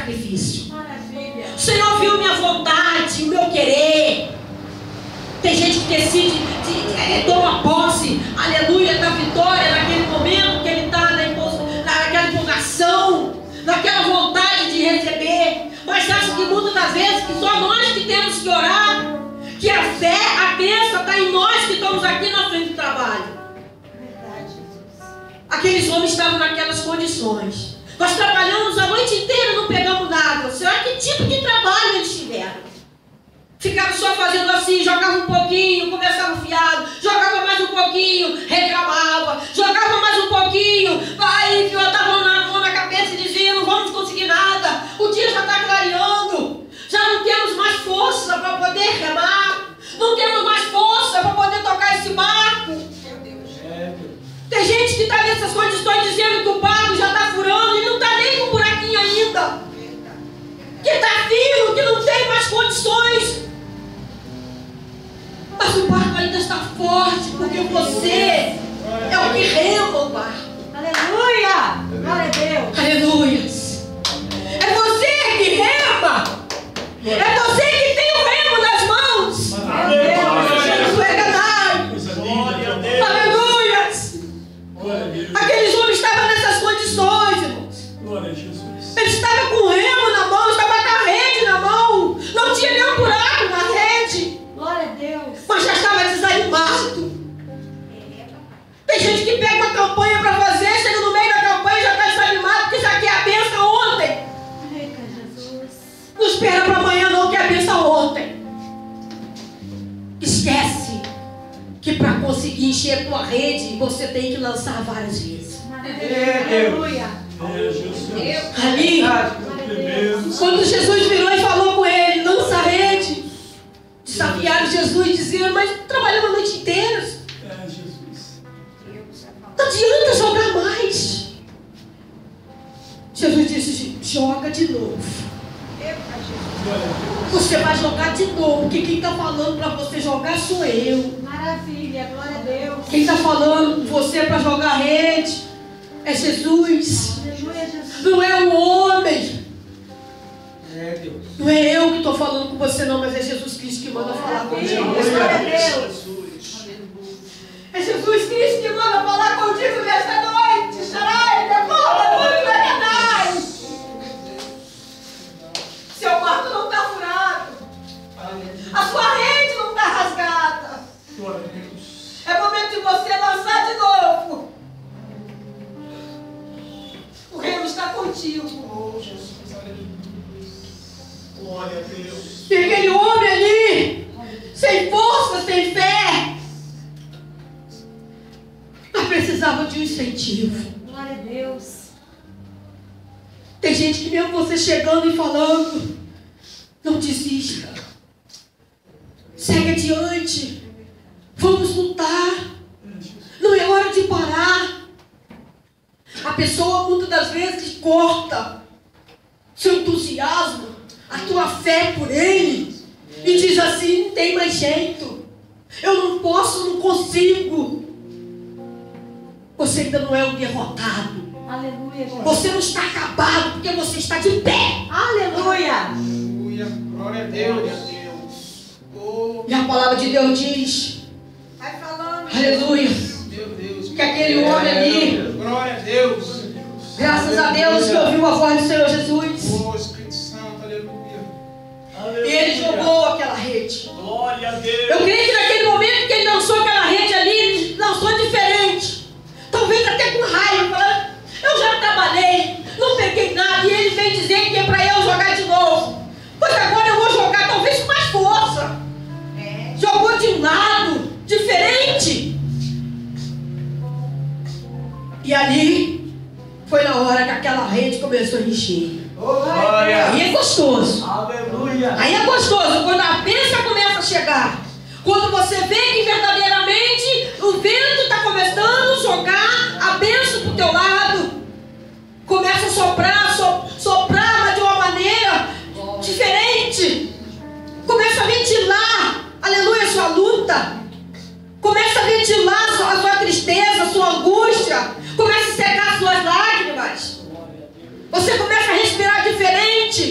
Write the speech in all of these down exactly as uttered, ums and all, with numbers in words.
sacrifício. O Senhor viu minha vontade, o meu querer. Tem gente que decide, de, de, toma posse, aleluia, da vitória naquele momento que ele está na, naquela empolgação, naquela vontade de receber. Mas acho que muitas das vezes que só nós que temos que orar, que a fé, a bênção está em nós que estamos aqui na frente do trabalho. Aqueles homens estavam naquelas condições. Nós trabalhamos a noite inteira, não pegamos nada. Será que tipo de trabalho eles tiveram? Ficavam só fazendo assim, jogava um pouquinho, começava o fiado, jogava mais um pouquinho, reclamava, jogava mais um pouquinho, aí botava na mão na cabeça e dizia, não vamos conseguir nada, o dia já está clareando, já não temos mais força para poder remar, não temos mais força para poder tocar esse barco. Tem gente que está nessas condições dizendo que o barco já está furando e não está nem com um buraquinho ainda, que está fino, que não tem mais condições. Mas o barco ainda está forte, porque você é o que rema o barco. Aleluia! Glória a Deus! Aleluia! É você que rema! É você que tem o remo nas mãos! Isso é verdade! Aleluia! Aqueles homens estavam nessas condições, irmãos. Eles estavam com o remo na mão, estavam com a rede na mão, não tinha nenhum buraco na rede. Glória a Deus. Mas já estava desanimado. Tem gente que pega uma campanha para fazer, chega no meio da campanha e já está desanimado, porque já quer a bênção ontem. Eita, Jesus. Não espera para amanhã não, quer a bênção ontem. Esquece que para conseguir encher a tua rede, você tem que lançar várias vezes. Aleluia. Ali, quando Jesus virou e falou com ele, lança a rede, desafiaram Jesus dizendo, mas trabalhamos a noite inteira. Não adianta jogar mais. Jesus disse, joga de novo. Você vai jogar de novo, porque quem está falando para você jogar sou eu. Maravilha, glória a Deus. Quem está falando você para jogar a rede é Jesus. Aleluia, Jesus. Não é o homem. É Deus. Não é eu que estou falando com você não, mas é Jesus Cristo que manda falar contigo. Glória a Deus. É Jesus Cristo que manda falar contigo nesta noite. Xarai, devolva muito verdade. Seu barco não está furado. A sua rede não está rasgada. É momento de você lançar de novo. O reino está contigo. Glória a Deus. E aquele homem ali, sem força, sem fé, mas precisava de um incentivo. Glória a Deus. Tem gente que mesmo você chegando e falando, não desista. Segue adiante. Vamos lutar. Não é hora de parar. A pessoa muitas das vezes corta seu entusiasmo, a tua fé por ele, e diz assim, não tem mais jeito. Eu não posso, não consigo. Você ainda não é um derrotado. Aleluia, Jesus. Você não está acabado porque você está de pé. Aleluia. Aleluia. Glória a Deus. Oh, E a palavra de Deus diz, Vai falando. aleluia, meu Deus. que aquele homem ali, Glória a Deus. graças a Deus que ouviu a voz do Senhor Jesus, Oh, Espírito Santo, aleluia. e ele jogou aquela rede. Glória a Deus. Eu creio que naquele momento que ele lançou aquela rede ali, ele lançou diferente. Talvez até com raiva, falando, eu já trabalhei, não peguei nada, e ele vem dizer que é para eu jogar de novo. Pois agora eu vou jogar talvez com mais força. É. Jogou de um lado, diferente. E ali foi na hora que aquela rede começou a encher. Glória. Aí é gostoso. Aleluia. Aí é gostoso quando a bênção começa a chegar. Quando você vê que verdadeiramente o vento está começando a jogar a bênção para o teu lado. Começa a soprar, so, soprar, mas de uma maneira diferente. Começa a ventilar, aleluia, a sua luta. Começa a ventilar a sua, a sua tristeza, a sua angústia. Começa a secar as suas lágrimas. Você começa a respirar diferente.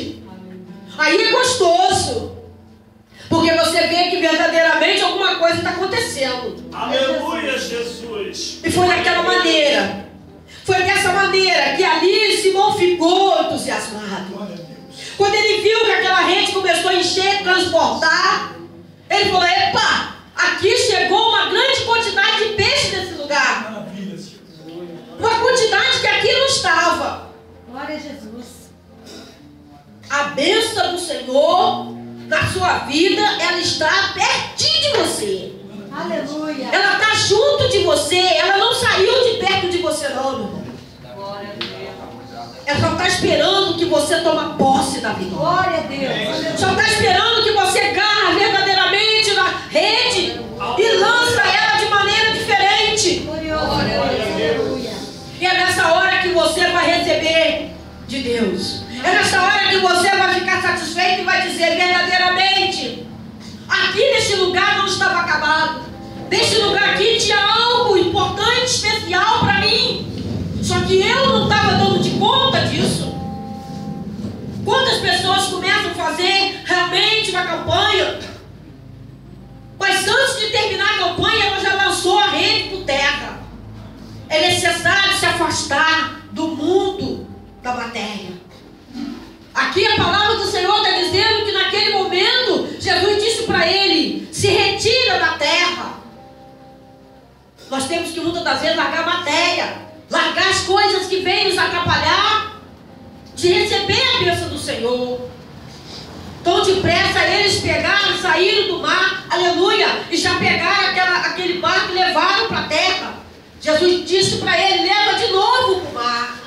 Aí é gostoso. Porque você vê que verdadeiramente alguma coisa está acontecendo. Aleluia, Jesus. E foi daquela maneira. Foi dessa maneira que ali Simão ficou entusiasmado. Glória a Deus. Quando ele viu que aquela rede começou a encher, transportar, ele falou: epa, aqui chegou uma grande quantidade de peixe nesse lugar. Maravilha, Jesus. Uma quantidade que aqui não estava. Glória a Jesus. A bênção do Senhor na sua vida, ela está pertinho de você. Aleluia. Ela está junto de você. Ela não saiu de perto de você, não, meu irmão. Glória a Deus. Ela só está esperando que você tome posse da vitória. Glória a Deus. Só está esperando que você agarre verdadeiramente na rede e lança ela de maneira diferente. Glorioso. Aleluia. E é nessa hora que você vai receber de Deus. É nessa hora que você vai ficar satisfeito e vai dizer verdadeiramente: aqui neste lugar não estava acabado. Neste lugar aqui tinha algo importante, especial para mim. Só que eu não estava dando de conta disso. Quantas pessoas começam a fazer realmente uma campanha, mas antes de terminar a campanha ela já lançou a rede por terra. É necessário se afastar do mundo da matéria. Aqui a palavra do Senhor está dizendo que naquele momento Jesus disse para ele: se retira da terra. Nós temos que muitas das vezes largar a matéria, largar as coisas que vêm nos atrapalhar de receber a bênção do Senhor. Tão depressa eles pegaram, saíram do mar, aleluia, e já pegaram aquela, aquele barco e levaram para a terra. Jesus disse para ele: leva de novo para o mar.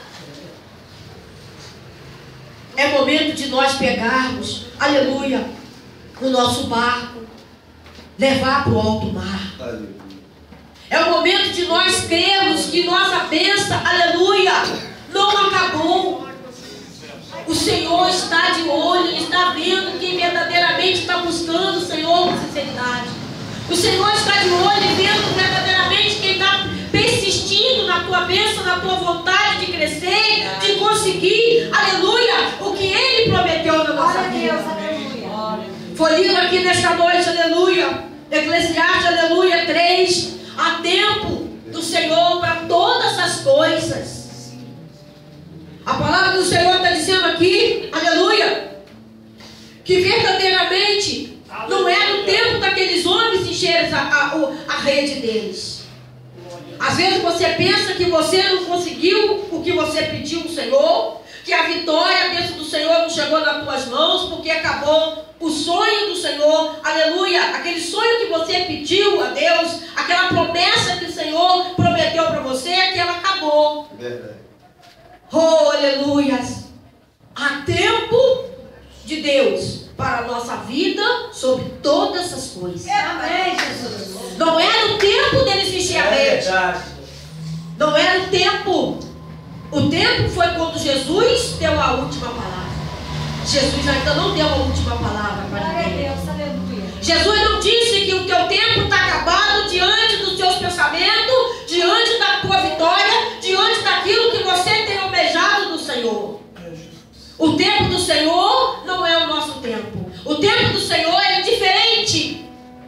É momento de nós pegarmos, aleluia, o nosso barco, levar para o alto mar. Aleluia. É o momento de nós crermos que nossa bênção, aleluia, não acabou. O Senhor está de olho, Ele está vendo quem verdadeiramente está buscando o Senhor com sinceridade. O Senhor está de olho e vendo verdadeiramente quem está persistindo na tua bênção, na tua vontade de crescer, de conseguir, aleluia, o que Ele prometeu na nossa Glória a vida. Deus. Aleluia. Foi lido aqui nesta noite, aleluia, Eclesiastes, aleluia, três. Há tempo do Senhor para todas as coisas. A palavra do Senhor está dizendo aqui, aleluia, que verdadeiramente não era o tempo daqueles homens encherem a, a, a rede deles. Às vezes você pensa que você não conseguiu o que você pediu ao Senhor, que a vitória, a bênção do Senhor não chegou nas tuas mãos, porque acabou o sonho do Senhor, aleluia, aquele sonho que você pediu a Deus, aquela promessa que o Senhor prometeu para você, que ela acabou. Verdade. Oh, aleluia. Há tempo de Deus para a nossa vida sobre todas as coisas. Amém, Jesus. Não era o tempo deles encher a rede. Não era o tempo. O tempo foi quando Jesus deu a última palavra. Jesus ainda não deu a última palavra para Glória a ninguém. Deus. Aleluia. Jesus não disse que o teu tempo está acabado diante dos teus pensamentos, diante da tua vitória, diante daquilo que você tem almejado do Senhor. O tempo do Senhor não é o nosso tempo. O tempo do Senhor é diferente.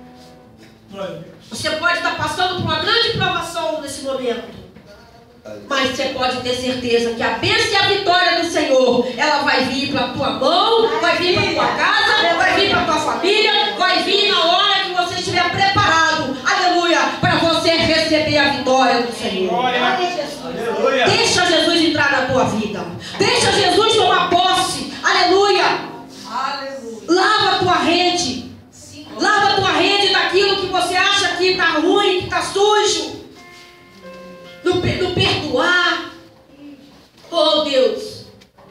Você pode estar passando por uma grande provação nesse momento, mas você pode ter certeza que a bênção e a vitória do Senhor, ela vai vir para a tua mão, vai vir para a tua casa, vai vir para a tua família, vai vir na hora que você estiver preparado, aleluia, para você receber a vitória do Senhor. Glória. Aleluia. Deixa Jesus entrar na tua vida. Deixa Jesus tomar posse. Aleluia. Aleluia. Lava a tua rede. Lava a tua rede daquilo que você acha que está ruim, que está sujo. No, no perdoar. Oh Deus.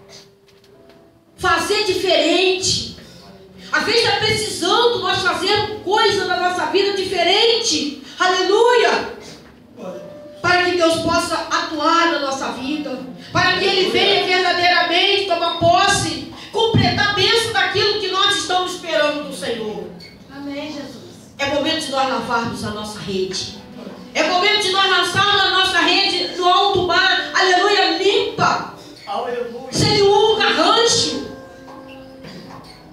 Fazer diferente. Às vezes está precisando nós fazermos coisas na nossa vida diferente. Aleluia. Para que Deus possa atuar na nossa vida. Para que Ele venha verdadeiramente tomar posse, completar a bênção daquilo que nós estamos esperando do Senhor. Amém, Jesus. É momento de nós lavarmos a nossa rede. É momento de nós lançarmos a nossa rede no alto mar. Aleluia, limpa. Aleluia. Sem nenhum garrancho.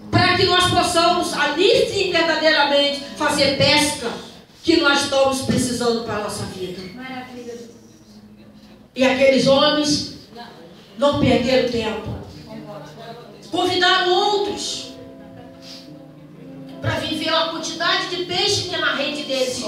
possamos ali sim verdadeiramente fazer pesca que nós estamos precisando para a nossa vida. Maravilha. E aqueles homens não perderam tempo. Convidaram outros para viver a quantidade de peixe que é na rede deles.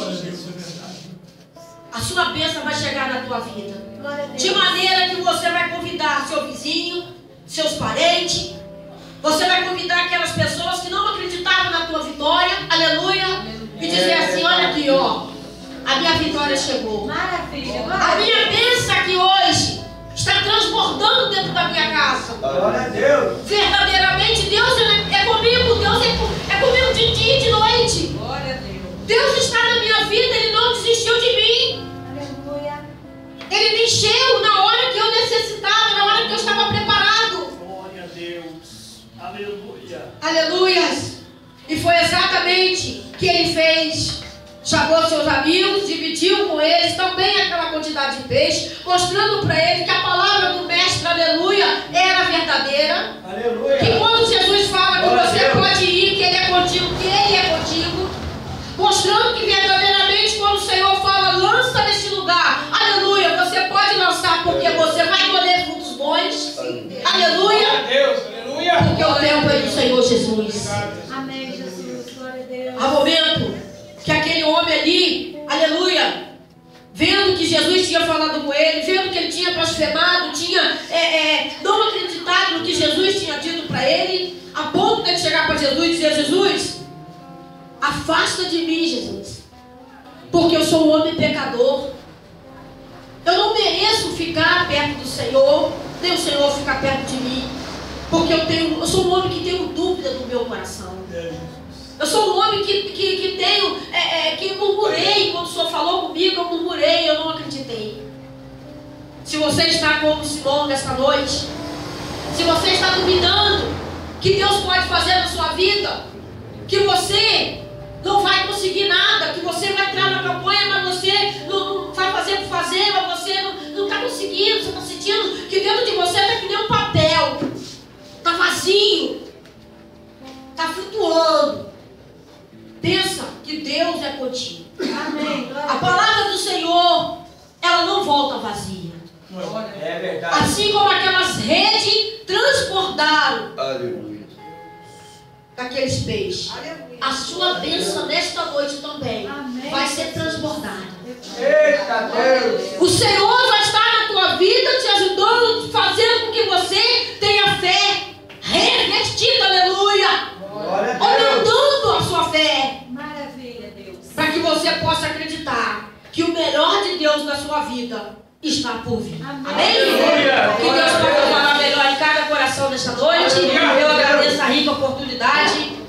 A sua bênção vai chegar na tua vida. De maneira que você vai convidar seu vizinho, seus parentes. Você vai convidar aquelas pessoas que não acreditavam na tua vitória. Aleluia. E dizer assim, olha aqui, ó. A minha vitória chegou. Maravilha. A minha bênção aqui hoje está transbordando dentro da minha casa. Glória a Deus. Verdadeiramente, Deus é comigo. Deus é, com, é comigo de dia e de noite. Glória a Deus. Deus está na minha vida. Ele não desistiu de mim. Aleluia. Ele me encheu na hora que eu necessitava, na hora que eu estava preparado. Glória a Deus. Aleluia. Aleluias. E foi exatamente o que ele fez. Chamou seus amigos, dividiu com eles também aquela quantidade de peixe, mostrando para eles que a palavra do mestre, aleluia, era verdadeira. Aleluia. Que quando Jesus fala que Glória a você Deus. pode ir, que ele é contigo, que ele é contigo, mostrando que verdadeiramente quando o Senhor fala, lança neste lugar, aleluia, você pode lançar porque você vai colher frutos bons. Glória Aleluia. a Deus. Aleluia. Porque o tempo é do Senhor Jesus. Amém, Jesus. Glória a Deus. Há momento que aquele homem ali, aleluia, vendo que Jesus tinha falado com ele, vendo que ele tinha blasfemado, tinha é, é, não acreditado no que Jesus tinha dito para ele, a ponto de ele chegar para Jesus e dizer, Jesus, afasta de mim, Jesus, porque eu sou um homem pecador. Eu não mereço ficar perto do Senhor, nem o Senhor ficar perto de mim, porque eu, tenho, eu sou um homem que tenho dúvida do meu coração. Eu sou um homem que, que, que tenho, é, é, que murmurei, quando o Senhor falou comigo, eu murmurei, eu não acreditei. Se você está como Simão nesta noite, se você está duvidando que Deus pode fazer na sua vida, que você não vai conseguir nada, que você vai entrar na campanha, mas você não, não vai fazer por fazer, mas você não está conseguindo, você está sentindo que dentro de você está que nem um papel, está vazio, está flutuando. Pensa que Deus é contigo. Amém. Glória A palavra do Senhor, ela não volta vazia. É verdade. Assim como aquelas redes transbordaram Aleluia. daqueles peixes. A sua bênção nesta noite também Amém. vai ser transbordada. Eita Deus. O Senhor vai estar na tua vida te ajudando, fazendo com que você tenha fé revestida, aleluia. Glória a Deus. Aumentando a sua fé. Maravilha, Deus. Para que você possa acreditar que o melhor de Deus na sua vida está por vir. Amém. Amém? Aleluia. Que Deus possa falar melhor em cada coração nesta noite. Aleluia. Eu agradeço a rica oportunidade.